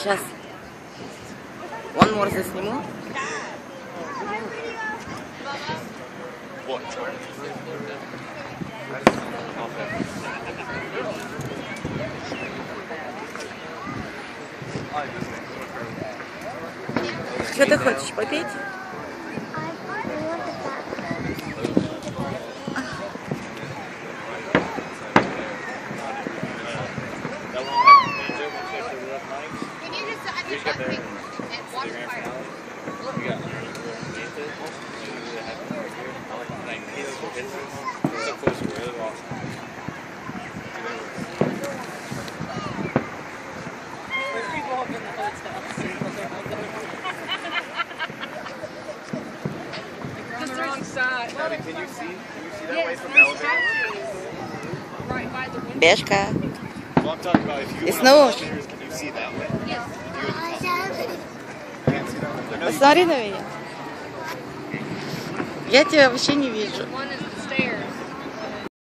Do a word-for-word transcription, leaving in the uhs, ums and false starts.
Сейчас. One more засниму. Что ты хочешь попеть? Can you see? Can you see that way from the elevator? Бешка. Well, I'm talking about if you It's went up no. the stairs, can you see that way? Yes. Can't see that way. Посмотри на меня. Я тебя вообще не вижу. One is